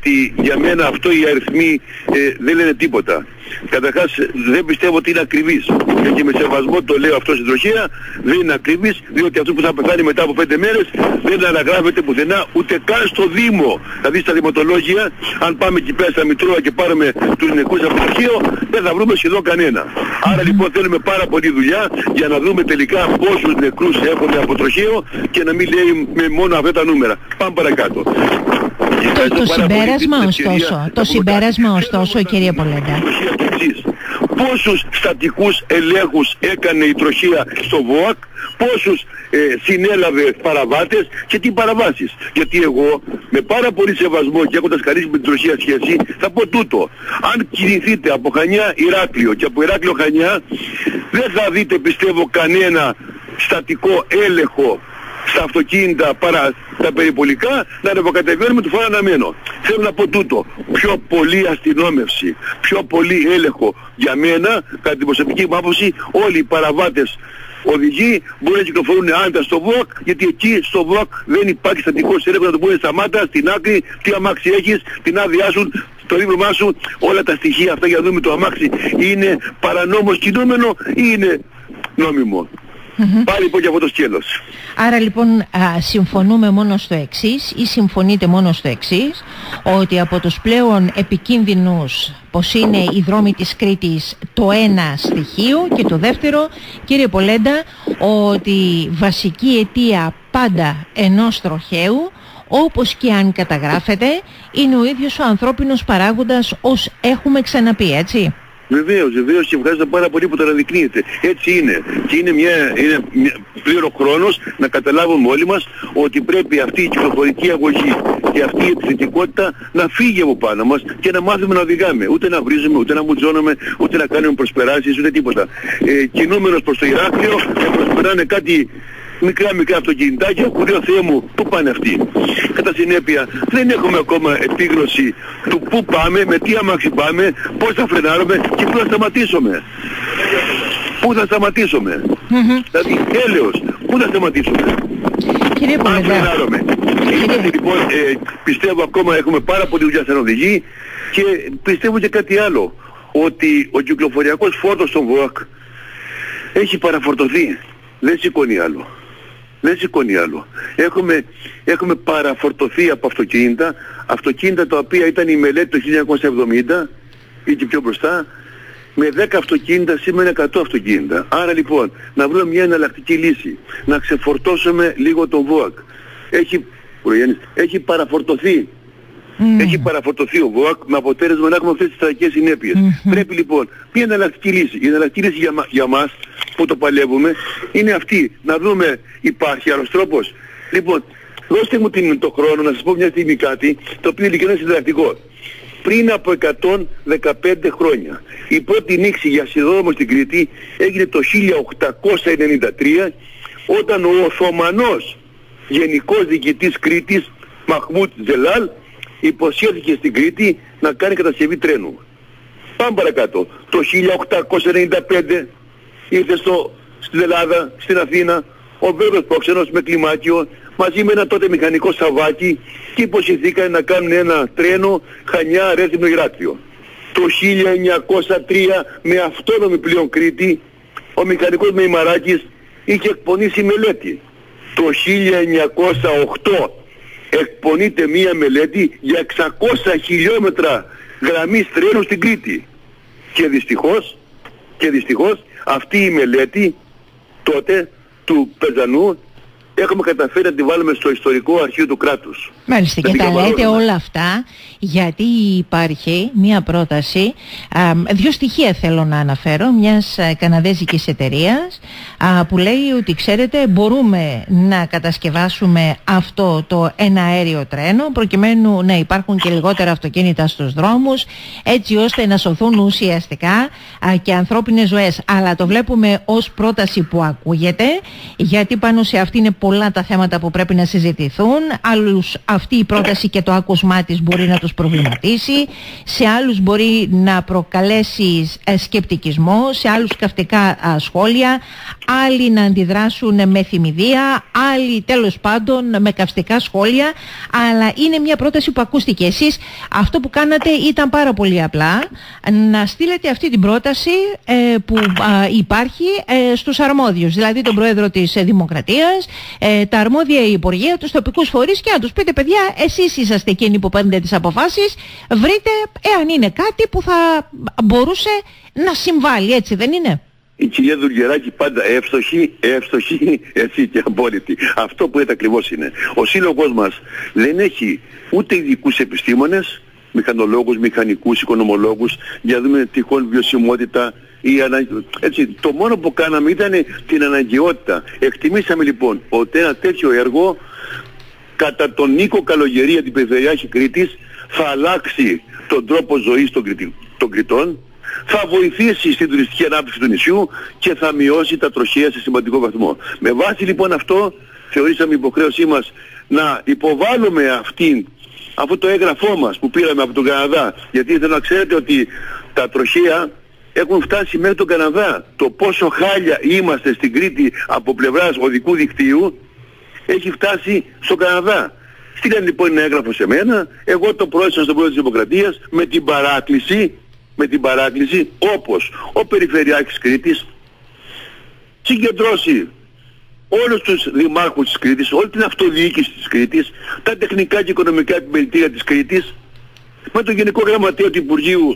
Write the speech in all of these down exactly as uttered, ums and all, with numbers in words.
Για μένα αυτό οι αριθμοί ε, δεν λένε τίποτα. Καταρχάς δεν πιστεύω ότι είναι ακριβής. Και με σεβασμό το λέω αυτό στην τροχέα, δεν είναι ακριβής, διότι αυτό που θα πεθάνει μετά από πέντε μέρες δεν αναγράφεται πουθενά ούτε καν στο Δήμο. Δηλαδή στα δημοτολόγια, αν πάμε εκεί πέρα στα Μητρώα και πάρουμε τους νεκρούς από το αρχείο, δεν θα βρούμε σχεδόν κανένα. Άρα λοιπόν θέλουμε πάρα πολλή δουλειά για να δούμε τελικά πόσους νεκρούς έχουμε από το αρχείο και να μην λέει με μόνο αυτά τα νούμερα. Πάμε παρακάτω. Το, το συμπέρασμα ωστόσο, το συμπέρασμα ωστόσο κύριε Πολέντα. Πόσους στατικούς ελέγχους έκανε η τροχέα στο ΒΟΑΚ, πόσους ε, συνέλαβε παραβάτες και τι παραβάσεις. Γιατί εγώ με πάρα πολύ σεβασμό και έχοντας καλήσει με την τροχέα σχέση θα πω τούτο. Αν κινηθείτε από Χανιά Ηράκλειο και από Ηράκλειο Χανιά δεν θα δείτε πιστεύω κανένα στατικό έλεγχο στα αυτοκίνητα παρά τα περιπολικά να ανεβοκατεβαίνουμε του φορά αναμένο. Θέλω να πω τούτο. Πιο πολύ αστυνόμευση, πιο πολύ έλεγχο. Για μένα, κατά την προσωπική μου άποψη, όλοι οι παραβάτες οδηγοί μπορούν να κυκλοφορούν άνετα στο ΒΟΑΚ, γιατί εκεί στο ΒΟΑΚ δεν υπάρχει στατικός έλεγχος να το πούνε σταμάτα, στην άκρη, τι αμάξι έχεις, την άδειά σου, το δίπλωμά σου, όλα τα στοιχεία αυτά για να δούμε το αμάξι είναι παρανόμως κινούμενο ή είναι νόμιμο. Mm-hmm. Πάλι λοιπόν και αυτό το σκέλος. Άρα λοιπόν α, συμφωνούμε μόνο στο εξής ή συμφωνείτε μόνο στο εξής, ότι από τους πλέον επικίνδυνους πως είναι οι δρόμοι της Κρήτης το ένα στοιχείο, και το δεύτερο κύριε Πολέντα ότι βασική αιτία πάντα ενός τροχαίου, όπως και αν καταγράφεται, είναι ο ίδιος ο ανθρώπινος παράγοντας, ως έχουμε ξαναπεί, έτσι. Βεβαίως, βεβαίως, και ευχαριστώ πάρα πολύ που το αναδεικνύεται. Έτσι είναι. Και είναι, μια, είναι μια, πλέον χρόνος να καταλάβουμε όλοι μας ότι πρέπει αυτή η κυκλοφορική αγωγή και αυτή η επιθετικότητα να φύγει από πάνω μας και να μάθουμε να οδηγάμε. Ούτε να βρίζουμε, ούτε να μουτζώνουμε, ούτε να κάνουμε προσπεράσεις, ούτε τίποτα. Ε, κινούμενος προς το Ηράκλειο και προσπεράνε κάτι μικρά μικρά αυτοκινητάκια που λέω Θεέ μου, πού πάνε αυτοί. Κατά συνέπεια δεν έχουμε ακόμα επίγνωση του πού πάμε, με τι αμάξι πάμε, πώς θα φρενάρουμε και πού θα σταματήσουμε. Πού θα σταματήσουμε. Mm-hmm. Δηλαδή έλεος, πού θα σταματήσουμε. Κύριε Πολέντα. Αν φρενάρουμε. Κύριε... Λοιπόν, ε, πιστεύω ακόμα έχουμε πάρα πολύ δουλειά σαν οδηγοί και πιστεύω και κάτι άλλο. Ότι ο κυκλοφοριακός φόρτος στον ΒΟΑΚ έχει παραφορτωθεί. Δεν σηκώνει άλλο. Δεν σηκώνει άλλο. Έχουμε, έχουμε παραφορτωθεί από αυτοκίνητα, αυτοκίνητα τα οποία ήταν η μελέτη το χίλια εννιακόσια εβδομήντα ή και πιο μπροστά, με δέκα αυτοκίνητα σήμερα εκατό αυτοκίνητα. Άρα λοιπόν να βρούμε μια εναλλακτική λύση, να ξεφορτώσουμε λίγο τον ΒΟΑΚ. Έχει, έχει παραφορτωθεί. Mm. Έχει παραφορτωθεί ο ΒΟΑΚ με αποτέλεσμα να έχουμε αυτές τις τραγικές συνέπειες. Mm-hmm. Πρέπει λοιπόν μια εναλλακτική λύση. Η εναλλακτική λύση για, για μας που το παλεύουμε είναι αυτή. Να δούμε υπάρχει άλλος τρόπος. Λοιπόν, δώστε μου την, το χρόνο να σας πω μια στιγμή κάτι το οποίο είναι ειλικρινά συνταρακτικό. Πριν από εκατόν δεκαπέντε χρόνια η πρώτη νήξη για σιδηρόδρομο στην Κρήτη έγινε το χίλια οκτακόσια ενενήντα τρία όταν ο Οθωμανός Γενικός Διοικητής Κρήτης Μαχμούτ Τζελάλ υποσχέθηκε στην Κρήτη να κάνει κατασκευή τρένου. Πάμε παρακάτω. Το χίλια οκτακόσια ενενήντα πέντε ήρθε στο, στην Ελλάδα, στην Αθήνα, ο Βέβαιος Πρόξενος με κλιμάκιο μαζί με ένα τότε μηχανικό Σαββάκι και υποσχεθήκαν να κάνουν ένα τρένο Χανιά Ρέθυμνο Ηράκλειο. Το χίλια εννιακόσια τρία με αυτόνομη πλέον Κρήτη ο μηχανικός Μεϊμαράκης είχε εκπονήσει μελέτη. Το χίλια εννιακόσια οκτώ εκπονείται μία μελέτη για εξακόσια χιλιόμετρα γραμμής τρένου στην Κρήτη. Και δυστυχώς, και δυστυχώς αυτή η μελέτη τότε του Πεζανού έχουμε καταφέρει να τη βάλουμε στο ιστορικό αρχείο του κράτους. Μάλιστα, και τα λέτε όλα αυτά γιατί υπάρχει μια πρόταση, α, δύο στοιχεία θέλω να αναφέρω, μιας καναδέζικης εταιρείας α, που λέει ότι ξέρετε μπορούμε να κατασκευάσουμε αυτό το εναέριο τρένο προκειμένου να υπάρχουν και λιγότερα αυτοκίνητα στους δρόμους έτσι ώστε να σωθούν ουσιαστικά α, και ανθρώπινες ζωές. Αλλά το βλέπουμε ως πρόταση που ακούγεται, γιατί πάνω σε αυτή είναι πολλά τα θέματα που πρέπει να συζητηθούν. Άλλους αυτή η πρόταση και το άκουσμά της μπορεί να τους τους προβληματίσει, σε άλλους μπορεί να προκαλέσει σκεπτικισμό, σε άλλους καυτικά σχόλια, άλλοι να αντιδράσουν με θυμηδία, άλλοι τέλος πάντων με καυστικά σχόλια, αλλά είναι μια πρόταση που ακούστηκε. Εσείς αυτό που κάνατε ήταν πάρα πολύ απλά, να στείλετε αυτή την πρόταση ε, που α, υπάρχει ε, στους αρμόδιους, δηλαδή τον Πρόεδρο της ε, Δημοκρατίας, ε, τα αρμόδια υπουργεία, τους τοπικούς φορείς, και να τους πείτε, παιδιά, εσείς είσαστε εκείνοι που παίρνετε τις αποφάσεις, βρείτε εάν είναι κάτι που θα μπορούσε να συμβάλλει, έτσι δεν είναι? Η κυρία Δουργεράκη πάντα εύστοχη, εύστοχη, έτσι και απόλυτη. Αυτό που έτσι ακριβώς είναι. Ο σύλλογος μας δεν έχει ούτε ειδικούς επιστήμονες, μηχανολόγους, μηχανικούς, οικονομολόγους, για να δούμε τυχόν βιωσιμότητα ή ανα... έτσι. Το μόνο που κάναμε ήταν την αναγκαιότητα. Εκτιμήσαμε λοιπόν ότι ένα τέτοιο έργο κατά τον Νίκο Καλογερία, την Περιφερειάρχη Κρήτης, θα αλλάξει τον τρόπο ζωής των, Κρητη... των Κρητών, θα βοηθήσει στην τουριστική ανάπτυξη του νησιού και θα μειώσει τα τροχαία σε σημαντικό βαθμό. Με βάση λοιπόν αυτό θεωρήσαμε υποχρέωσή μας να υποβάλουμε αυτήν, αυτό το έγγραφό μας που πήραμε από τον Καναδά, γιατί θέλω να ξέρετε ότι τα τροχαία έχουν φτάσει μέχρι τον Καναδά. Το πόσο χάλια είμαστε στην Κρήτη από πλευράς οδικού δικτύου έχει φτάσει στον Καναδά. Στείλαν λοιπόν ένα έγγραφο σε μένα, εγώ το προέστησα στον Πρόεδρο της Δημοκρατίας με την παράκληση με την παράκληση όπως ο Περιφερειάρχης Κρήτης συγκεντρώσει όλους τους δημάρχους της Κρήτης, όλη την αυτοδιοίκηση της Κρήτης, τα τεχνικά και οικονομικά επιμελητήρια της Κρήτης, με τον Γενικό Γραμματέα του Υπουργείου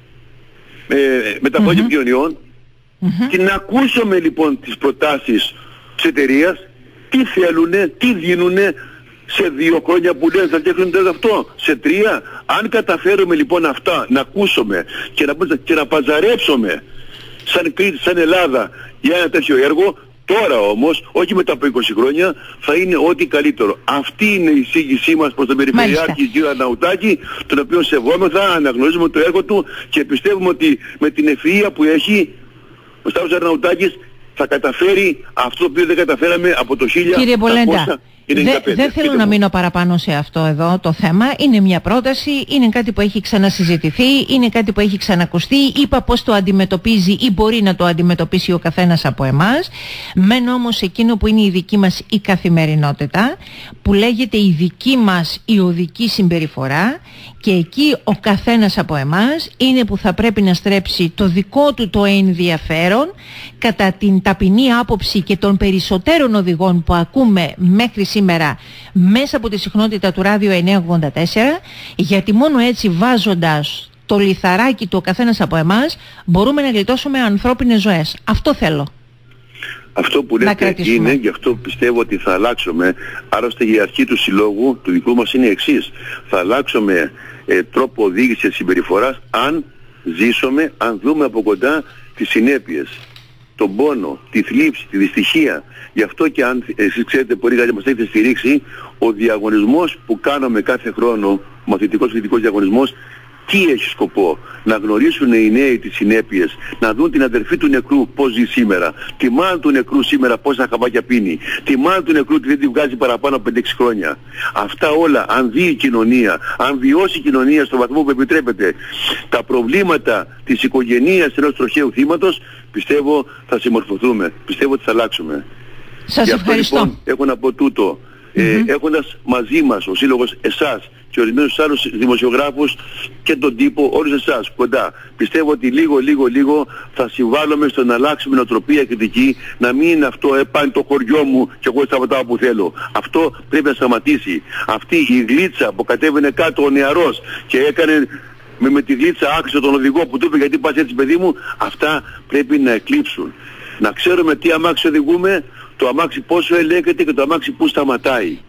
ε, Μεταφορών και Επικοινωνιών, mm-hmm. και να ακούσουμε λοιπόν τις προτάσεις της εταιρείας, τι θέλουνε, τι δίνουνε, σε δύο χρόνια που λένε θα φτιάχνουν αυτό, σε τρία. Αν καταφέρουμε λοιπόν αυτά να ακούσουμε και να, και να παζαρέψουμε σαν Κρήτη, σαν Ελλάδα για ένα τέτοιο έργο, τώρα όμως, όχι μετά από είκοσι χρόνια, θα είναι ό,τι καλύτερο. Αυτή είναι η εισήγησή μας προς τον Περιφερειάρχη κ. Αρναουτάκη, τον οποίο σεβόμεθα, αναγνωρίζουμε το έργο του και πιστεύουμε ότι με την ευφυΐα που έχει ο Σταύρος Αρναουτάκης θα καταφέρει αυτό το οποίο δεν καταφέραμε από το χίλια οκτακόσια ενενήντα πέντε. Δεν θέλω να μείνω παραπάνω σε αυτό εδώ το θέμα. Είναι μια πρόταση, είναι κάτι που έχει ξανασυζητηθεί, είναι κάτι που έχει ξανακουστεί. Είπα πώς το αντιμετωπίζει ή μπορεί να το αντιμετωπίσει ο καθένας από εμάς. Μένω όμως εκείνο που είναι η δική μας η καθημερινότητα, που λέγεται η δική μας η οδική συμπεριφορά, και εκεί ο καθένας από εμάς είναι που θα πρέπει να στρέψει το δικό του το ενδιαφέρον κατά την ταπεινή άποψη και των περισσότερων οδηγών που ακούμε μέχρι σήμερα μέσα από τη συχνότητα του Ράδιο εννιακόσια ογδόντα τέσσερα, γιατί μόνο έτσι, βάζοντας το λιθαράκι του ο καθένας από εμάς, μπορούμε να γλιτώσουμε ανθρώπινες ζωές. Αυτό θέλω. Αυτό που λέτε είναι, γι' αυτό πιστεύω ότι θα αλλάξουμε. Άλλωστε η αρχή του συλλόγου, του δικού μας, είναι η εξής. Θα αλλάξουμε ε, τρόπο οδήγησης συμπεριφοράς αν ζήσουμε, αν δούμε από κοντά τις συνέπειες, τον πόνο, τη θλίψη, τη δυστυχία. Γι' αυτό και αν εσείς ξέρετε πολύ καλά, μας έχετε στηρίξει, ο διαγωνισμός που κάνουμε κάθε χρόνο, ο μαθητικός φοιτητικός διαγωνισμός, τι έχει σκοπό? Να γνωρίσουν οι νέοι τις συνέπειες, να δουν την αδερφή του νεκρού πώς ζει σήμερα, τη μάνα του νεκρού σήμερα πόσα χαπάκια πίνει, τη μάνα του νεκρού τι δεν τη βγάζει παραπάνω από πέντε έξι χρόνια. Αυτά όλα, αν δει η κοινωνία, αν βιώσει η κοινωνία στον βαθμό που επιτρέπεται τα προβλήματα της οικογενείας ενός τροχαίου θύματος, πιστεύω θα συμμορφωθούμε, πιστεύω ότι θα αλλάξουμε. Σας Γι' αυτό ευχαριστώ. Λοιπόν έχω να πω τούτο. Ε, mm-hmm. έχοντας μαζί μας ο Σύλλογος εσάς και ορισμένους άλλους δημοσιογράφους και τον τύπο, όλους εσάς κοντά, πιστεύω ότι λίγο λίγο λίγο θα συμβάλλουμε στο να αλλάξουμε νοοτροπία κριτική, να μην είναι αυτό επάνω το χωριό μου και εγώ σταματάω που θέλω. Αυτό πρέπει να σταματήσει. Αυτή η γλίτσα που κατέβαινε κάτω ο νεαρός και έκανε με, με τη γλίτσα άξιο τον οδηγό που του είπε γιατί πας έτσι παιδί μου, αυτά πρέπει να εκλείψουν. Να ξέρουμε τι αμάξι οδηγούμε, το αμάξι πόσο ελέγχεται και το αμάξι που σταματάει.